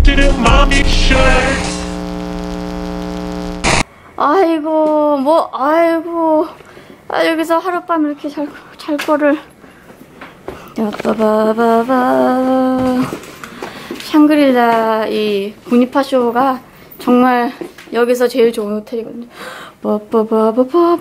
아이고 뭐 아이고 여기서 하룻밤 이렇게 잘 거를 빠바바바 샹그릴라 이 부니파쇼가 정말 여기서 제일 좋은 호텔이거든요. 빠바바바바바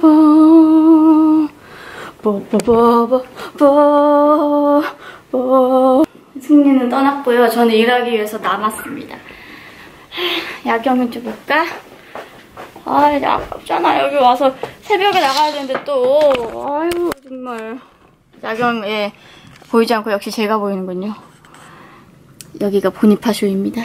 빠바바바바 승리는 떠났고요. 저는 일하기 위해서 남았습니다. 야경은 좀 볼까? 아 이제 아깝잖아. 여기 와서 새벽에 나가야 되는데 또 아이고 정말 야경에 보이지 않고 역시 제가 보이는군요. 여기가 보니파쇼입니다.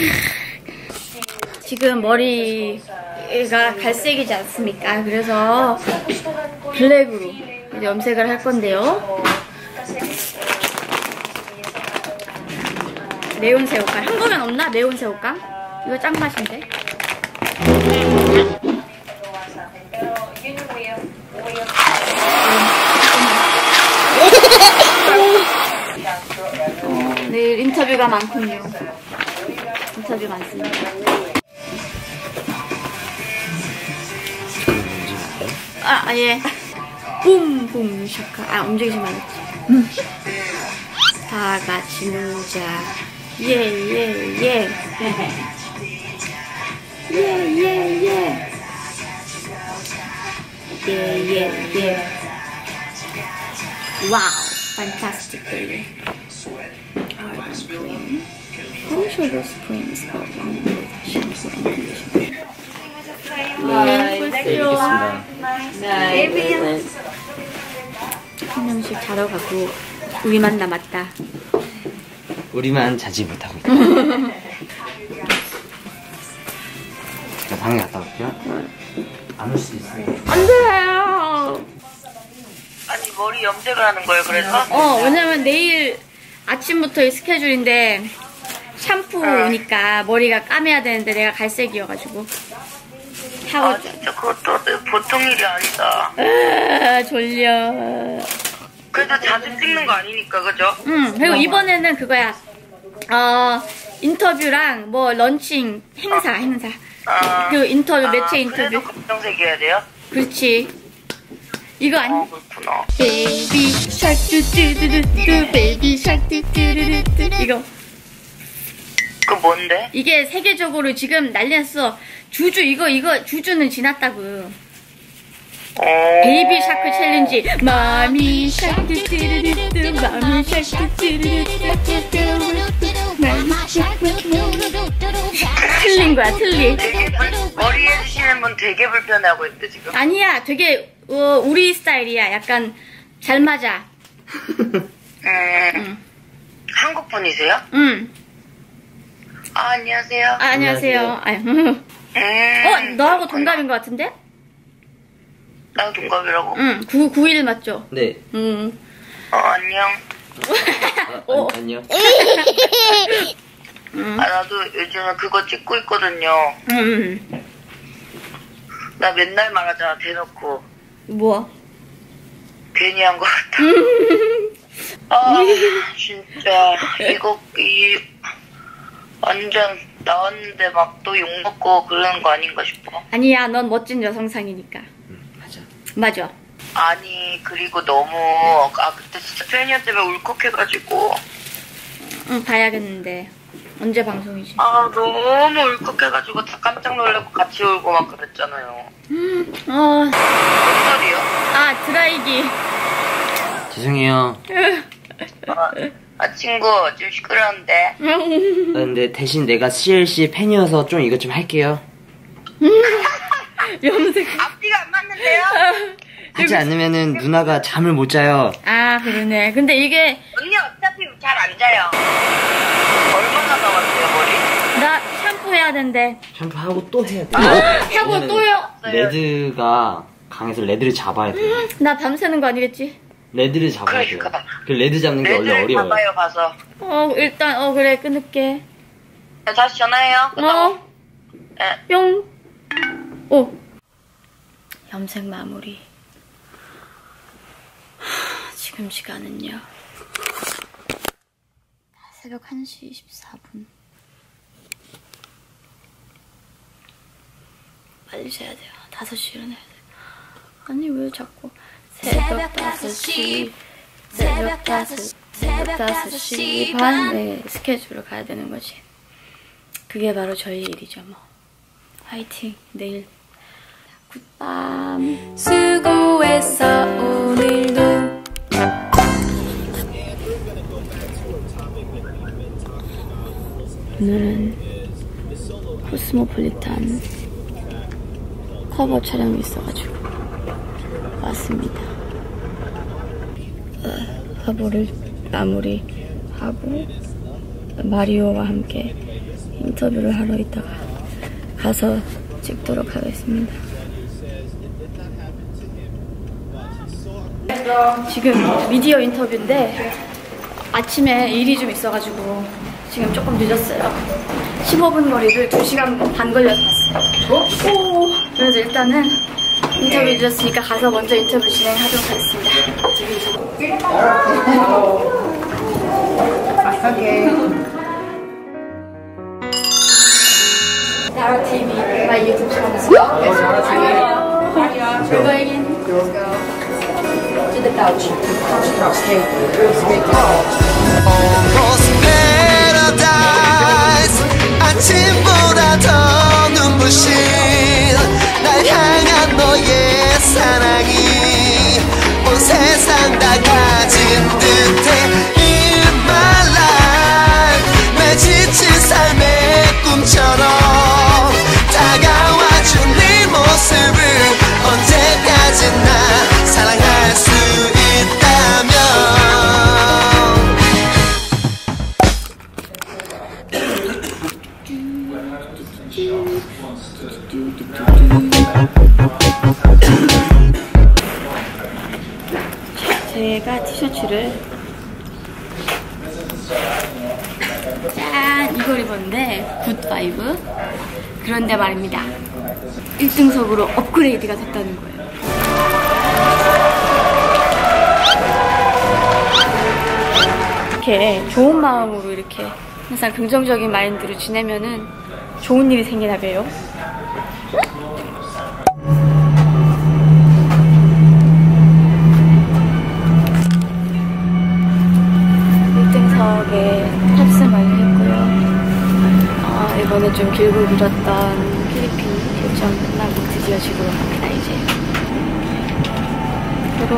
지금 머리가 갈색이지 않습니까? 그래서 블랙으로 염색을 할 건데요. 매운 새우깡. 한국엔 없나? 매운 새우깡? 이거 짱맛인데? 내일 인터뷰가 많군요. 인터뷰 많습니다. 예. 붐붐 샤카. 움직이지 말랬지. 다 같이 놀자. 예. 와우, fantastic day. How should those springs go on with shampoo and conditioner? 네, 한 명씩 자러 가고 우리만 남았다. 우리만 자지 못하고 있다. 자, 방에 갔다 올게요. 안 올 수도 있어요. 안 돼요. 아니 머리 염색을 하는 거예요, 그래서? 왜냐면 내일 아침부터 이 스케줄인데 샴푸니까 머리가 까매야 되는데 내가 갈색이어가지고 하고 진짜 그것도 보통 일이 아니다. 졸려. 그래도 자주 찍는 거 아니니까, 그죠? 그리고 이번에는 그거야. 인터뷰랑 뭐 런칭 행사. 그 인터뷰 매체 인터뷰. 그래도 검정색 해야 돼요? 그렇지. 이거 아니? 그렇구나. 베이비 샤크 뚜뚜뚜뚜 베이비 샤크 뚜뚜뚜뚜 이거. 그 뭔데? 이게 세계적으로 지금 난리 났어. 주주 이거 주주는 지났다고. 베이비 샤크 챌린지. 마미 샤크 뚜뚜뚜뚜 마미 샤크 뚜뚜뚜뚜 틀린 거야, 틀리. 머리 해주시는 분 되게 불편해하고 있대, 지금. 아니야, 되게 우리 스타일이야. 약간 잘 맞아. 한국 분이세요? 응. 안녕하세요. 안녕하세요. 너하고 동갑인 것 같은데? 나도 동갑이라고? 응, 991 맞죠? 네. 안녕. 안녕. 나도 요즘에 그거 찍고 있거든요. 나 맨날 말하잖아, 대놓고. 뭐? 괜히 한 것 같아. 진짜. 완전 나왔는데 막 또 욕먹고 그러는 거 아닌가 싶어. 아니야, 넌 멋진 여성상이니까. 맞아. 아니, 그리고 너무, 그때 진짜 페니어 때문에 울컥해가지고. 봐야겠는데. 언제 방송이지? 너무 울컥해가지고 다 깜짝 놀라고 같이 울고 막 그랬잖아요. 뭔 소리요? 드라이기. 죄송해요. 친구, 좀 시끄러운데. 근데 대신 내가 CLC 팬이어서 좀 이것 좀 할게요. 염색. 앞뒤가 안 맞는데요? 하지 않으면은 누나가 잠을 못 자요. 그러네. 근데 이게. 언니 어차피 잘 안 자요. 얼마나 남았어요, 머리? 나 샴푸 해야 된대. 샴푸하고 또 해야 돼. 하고 또요? 레드가 강해서 레드를 잡아야 돼. 나 밤새는 거 아니겠지? 레드를 잡아야 돼. 그러니까. 그 레드 잡는 게 원래 레드를 어려워요. 잡아요, 가서. 일단, 그래, 끊을게. 다시 전화해요. 네. 뿅. 염색 마무리. 지금 시간은요. 새벽 1시 24분. 빨리 자야 돼요. 5시에 일어나야 돼요. 아니 왜 자꾸 새벽 5시 새벽 5시 반에 스케줄을 가야 되는 거지. 그게 바로 저희 일이죠 뭐. 화이팅. 내일 굿밤. 수고했어 오늘도. 오늘은 코스모폴리탄 커버 촬영이 있어가지고 왔습니다. 화보를 마무리하고 마리오와 함께 인터뷰를 하러 있다가 가서 찍도록 하겠습니다. 지금 미디어 인터뷰인데 아침에 일이 좀 있어가지고 지금 조금 늦었어요. 15분 거리를 2시간 반 걸려서 왔어요. 그래서 일단은 인터뷰 늦었으니까 가서 먼저 인터뷰 진행하도록 하겠습니다. Dara TV, my YouTube channel. We're going in. Let's go. To the couch. Almost paradise. 아침보다 더 눈부신 날 향한 너의 사랑이 온 세상 다 가진 듯해. In my life 내 지친 삶의 꿈처럼 다가와준 네 모습을 언제까지나 사랑할 수 있다면. 제가 티셔츠를 짠! 이걸 입었는데 굿바이브. 그런데 말입니다, 1등석으로 업그레이드가 됐다는 거예요. 이렇게 좋은 마음으로 이렇게 항상 긍정적인 마인드로 지내면은 좋은 일이 생기나 봐요. 탑승을 했고요. 이번에 좀 길고 길었던 필리핀 일정 끝나고 드디어 집으로 갑니다. 이제 그럼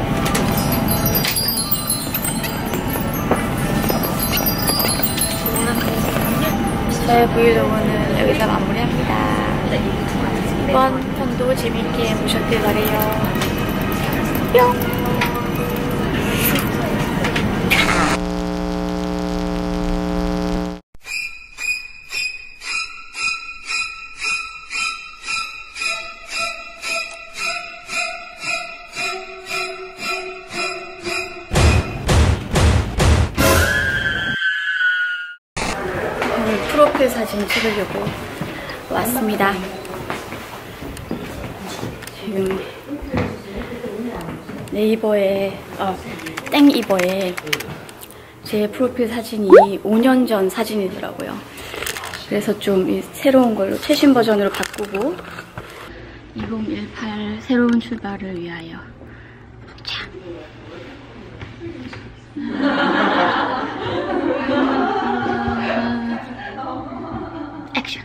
저의 브이로그는 여기서 마무리합니다. 이번 편도 재밌게 보셨길 바래요. 뿅! 프로필 사진 찍으려고 왔습니다. 지금 네이버에 땡이버에 제 프로필 사진이 5년 전 사진이더라고요. 그래서 좀 새로운 걸로 최신 버전으로 바꾸고 2018 새로운 출발을 위하여 자. 액션.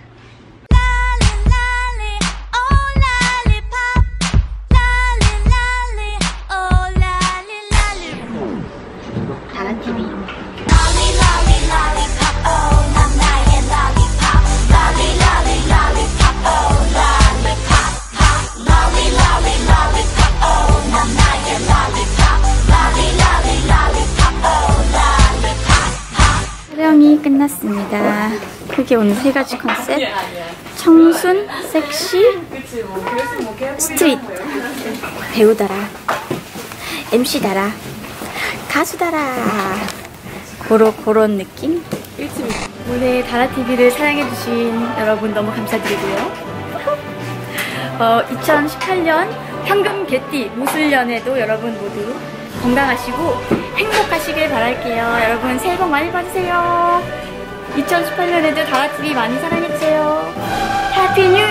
다라TV. 촬영이 끝났습니다. 크게 오늘 3가지 컨셉. 청순, 섹시, 스트릿. 배우다라, MC다라, 가수다라. 그런 느낌? 오늘 다라TV를 사랑해주신 여러분 너무 감사드리고요. 2018년 황금 개띠 무술년에도 여러분 모두 건강하시고 행복하시길 바랄게요. 여러분 새해 복 많이 받으세요. 2018년에도 다라TV 많이 사랑해주세요. 해피 뉴